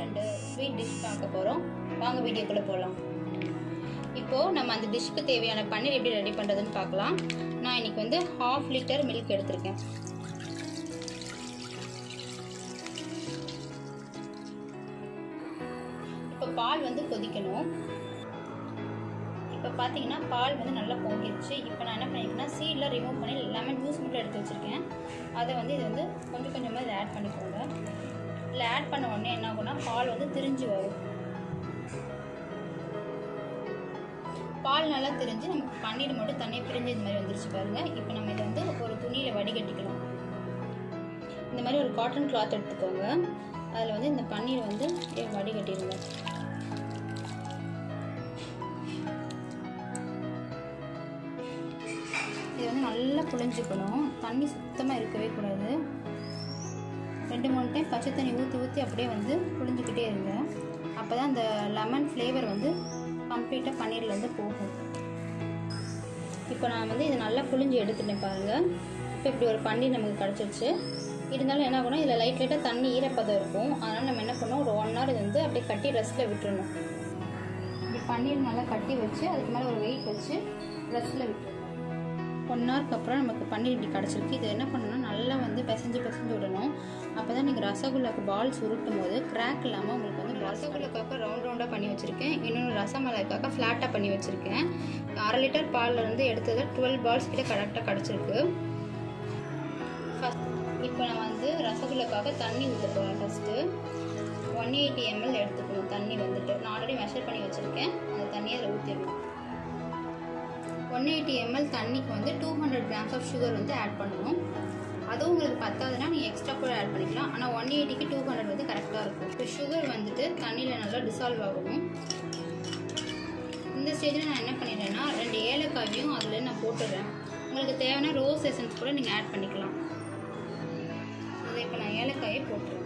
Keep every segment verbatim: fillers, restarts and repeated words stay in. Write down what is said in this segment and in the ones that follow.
And sweet dish பார்க்க போகிறோம். வாங்க வீடியோக்குள்ளே போகலாம். இப்போது நம்ம அந்த டிஷ்க்கு தேவையான பன்னீர் எப்படி ரெடி பண்ணுறதுன்னு பார்க்கலாம். நான் இன்றைக்கி வந்து ஹாஃப் லிட்டர் மில்க் எடுத்திருக்கேன். இப்போ பால் வந்து கொதிக்கணும். இப்போ பார்த்தீங்கன்னா பால் வந்து நல்லா பொங்கிடுச்சு. இப்போ நான் என்ன பண்ணியிருக்கேன்னா சீடில் ரிமூவ் பண்ணி லெமன் ஜூஸ் மட்டும் எடுத்து வச்சுருக்கேன். அதை வந்து இது வந்து கொஞ்சம் கொஞ்சமாக இதை ஆட் பண்ணிக்கோங்க. இதில் ஆட் பண்ண உடனே என்ன ஆகும்னா பால் வந்து திரிஞ்சு வரும். பால் நல்லா திரிஞ்சு நமக்கு பன்னீர் மட்டும் தண்ணியை பிரிஞ்சு இந்த மாதிரி வந்துருச்சு பாருங்கள். இப்போ நம்ம இதை வந்து ஒரு துணியில் வடிகட்டிக்கலாம். இந்த மாதிரி ஒரு காட்டன் கிளாத் எடுத்துக்கோங்க. அதில் வந்து இந்த பன்னீர் வந்து வடிகட்டிடுங்க. இது வந்து நல்லா புழிஞ்சுக்கணும். தண்ணி சுத்தமாக இருக்கவே கூடாது. ரெண்டு மூணு டைம் பச்சை தண்ணி ஊற்றி ஊற்றி அப்படியே வந்து புழிஞ்சிக்கிட்டே இருங்க. அப்போ தான் அந்த லெமன் ஃப்ளேவர் வந்து கம்ப்ளீட்டாக பன்னீர்லேருந்து போகும். இப்போ நான் வந்து இதை நல்லா புழிஞ்சு எடுத்துட்டேன் பாருங்கள். இப்போ இப்படி ஒரு பன்னீர் நமக்கு கிடச்சிருச்சு. இருந்தாலும் என்ன ஆகும்னா இதில் லைட் லைட்டாக தண்ணி ஈரப்பதம் இருக்கும். அதனால் நம்ம என்ன பண்ணோம், ஒரு ஒன் ஹவர் இது வந்து அப்படியே கட்டி ரெஸ்ட்டில் விட்டுறணும். இப்படி பன்னீர் நல்லா கட்டி வச்சு அதுக்கு மேலே ஒரு வெயிட் வச்சு ரெஸ்ட்டில் விட்டுறணும். ஒன் ஹவருக்கு அப்புறம் நமக்கு பன்னீர் இப்படி கிடச்சிருக்கு. இது என்ன பண்ணணும்னா நல்லா வந்து பிசைஞ்சு பிசைஞ்சு விடணும். அப்போ தான் நீங்கள் ரசகுல்லாக்கு பால் சுருட்டும் போது கிராக் இல்லாமல் உங்களுக்கு வந்து ரசகுல்லாக்காக ரவுண்ட் ரவுண்டாக பண்ணி வச்சுருக்கேன். இன்னொன்று ரசமலாய்க்காக ஃப்ளாட்டாக பண்ணி வச்சுருக்கேன். அரை லிட்டர் பாலில் இருந்து எடுத்தது டுவெல் பால்ஸ் கிட்ட கரெக்டாக கிடச்சிருக்கு. ஃபஸ்ட் இப்போ நான் வந்து ரசகுல்லாக்காக தண்ணி ஊற்ற போகிறேன். ஃபஸ்ட்டு ஒன் எயிட்டி எம்எல் எடுத்துக்கணும். தண்ணி வந்துட்டு நான் ஆல்ரெடி மெஷர் பண்ணி வச்சுருக்கேன். அந்த தண்ணியை அதில் ஊற்றிடணும். ஒன் எயிட்டி எம்எல் தண்ணிக்கு வந்து two hundred grams of sugar வந்து ஆட் பண்ணணும். அதுவும் உங்களுக்கு பத்தாதுன்னா நீங்கள் எக்ஸ்ட்ரா கூட ஆட் பண்ணிக்கலாம். ஆனால் ஒன் எயிட்டிக்கு டூ ஹண்ட்ரட் வந்து கரெக்டாக இருக்கும். இப்போ சுகர் வந்துட்டு தண்ணியில் நல்லா டிசால்வ் ஆகணும். இந்த ஸ்டேஜில் நான் என்ன பண்ணிடுறேன்னா ரெண்டு ஏலக்காயும் அதில் நான் போட்டுடுறேன். உங்களுக்கு தேவையான ரோஸ் எசன்ஸ் கூட நீங்கள் ஆட் பண்ணிக்கலாம். அதை இப்போ நான் ஏலக்காயை போட்டுறேன்.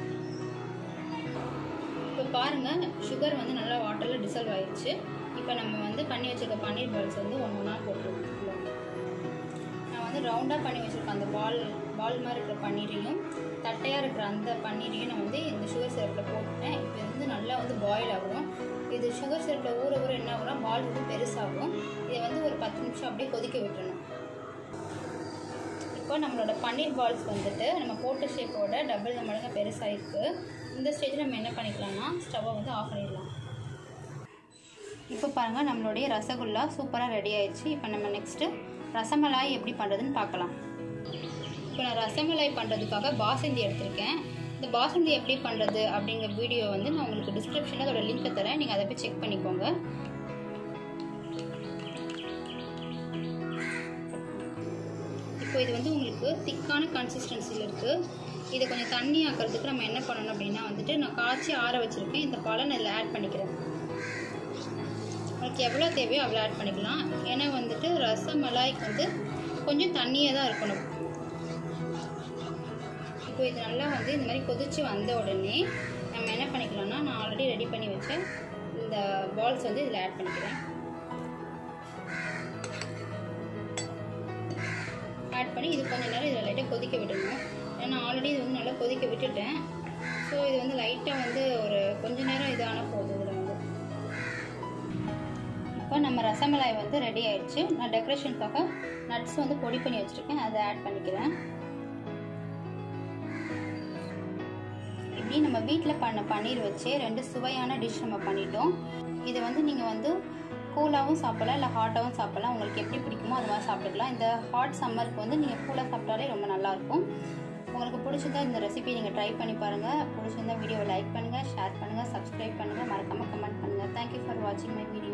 இப்போ பாருங்கள் சுகர் வந்து நல்லா வாட்டரில் டிசால்வ் ஆகிடுச்சு. இப்போ நம்ம வந்து பண்ணி வச்சுருக்க பன்னீர் பால்ஸ் வந்து ஒன்று ஒன்றா போட்டுருக்கோம். நான் வந்து ரவுண்டாக பண்ணி வச்சுருக்கேன் அந்த பால் பால் மாதிரி இருக்கிற பன்னீரையும் தட்டையாக இருக்கிற அந்த பன்னீரையும் நான் வந்து இந்த சுகர் சிரப்பில் போட்டுட்டேன். இப்போ வந்து நல்லா வந்து பாயில் ஆகும். இது சுகர் சிரப்பில் ஊற ஊற என்ன ஆகும்னா பால் வந்து பெருசாகும். இதை வந்து ஒரு பத்து நிமிஷம் அப்படியே கொதிக்க விட்டுறணும். இப்போ நம்மளோட பன்னீர் பால்ஸ் வந்துட்டு நம்ம போட்ட ஷேப்போட டபுள் மடங்கு பெருசாக இருக்குது. இந்த ஸ்டேஜில் நம்ம என்ன பண்ணிக்கலாம்னா ஸ்டவ்வை வந்து ஆஃப் பண்ணிடலாம். இப்போ பாருங்கள் நம்மளுடைய ரசகுல்லா சூப்பராக ரெடி ஆயிடுச்சு. இப்போ நம்ம நெக்ஸ்ட்டு ரசமலாய் எப்படி பண்ணுறதுன்னு பார்க்கலாம். இப்போ நான் ரசமலாய் பண்ணுறதுக்காக பாசந்தி எடுத்திருக்கேன். இந்த பாசந்தி எப்படி பண்ணுறது அப்படிங்கிற வீடியோ வந்து நான் உங்களுக்கு டிஸ்கிரிப்ஷனில் அதோட லிங்க்கை தரேன். நீங்கள் அதை போய் செக் பண்ணிக்கோங்க. இப்போ இது வந்து உங்களுக்கு திக்கான கன்சிஸ்டன்சியில் இருக்குது. இதை கொஞ்சம் தண்ணி ஆக்கிறதுக்கு நம்ம என்ன பண்ணணும் அப்படின்னா வந்துட்டு நான் காய்ச்சி ஆற வச்சுருக்கேன். இந்த பாலை நான் இதில் ஆட் பண்ணிக்கிறேன். உங்களுக்கு எவ்வளோ தேவையோ அவ்வளோ ஆட் பண்ணிக்கலாம். ஏன்னா வந்துட்டு ரசமலாய்க்கு வந்து கொஞ்சம் தண்ணியாக தான் இருக்கணும். இப்போ இது நல்லா வந்து இந்த மாதிரி கொதித்து வந்த உடனே நம்ம என்ன பண்ணிக்கலாம்னா நான் ஆல்ரெடி ரெடி பண்ணி வச்ச இந்த பால்ஸ் வந்து இதில் ஆட் பண்ணிக்கிறேன். ஆட் பண்ணி இது கொஞ்சம் நேரம் இதில் லைட்டாக கொதிக்க விடணும். ஏன்னா ஆல்ரெடி இது வந்து நல்லா கொதிக்க விட்டுட்டேன். ஸோ இது வந்து லைட்டாக வந்து ஒரு கொஞ்சம் நேரம் இதான போகுது. இதில் வந்து இப்போ நம்ம ரசமலாய் வந்து ரெடி ஆயிடுச்சு. நான் டெக்கரேஷனுக்காக நட்ஸ் வந்து பொடி பண்ணி வச்சுருக்கேன். அதை ஆட் பண்ணிக்கிறேன். இப்படி நம்ம வீட்டில் பண்ண பன்னீர் வச்சு ரெண்டு சுவையான டிஷ் நம்ம பண்ணிட்டோம். இதை வந்து நீங்கள் வந்து கூலாகவும் சாப்பிடலாம், இல்லை ஹாட்டாகவும் சாப்பிடலாம். உங்களுக்கு எப்படி பிடிக்குமோ அது மாதிரி சாப்பிட்டுக்கலாம். இந்த ஹாட் சம்மருக்கு வந்து நீங்கள் கூலாக சாப்பிட்டாலே ரொம்ப நல்லாயிருக்கும். உங்களுக்கு பிடிச்சிருந்தா இந்த ரெசிபி நீங்கள் ட்ரை பண்ணி பாருங்கள். பிடிச்சிருந்தா வீடியோவை லைக் பண்ணுங்கள், ஷேர் பண்ணுங்கள், சப்ஸ்கிரைப் பண்ணுங்கள், மறக்காமல் கமெண்ட் பண்ணுங்கள். தேங்க்யூ ஃபார் வாட்சிங் மை வீடியோ.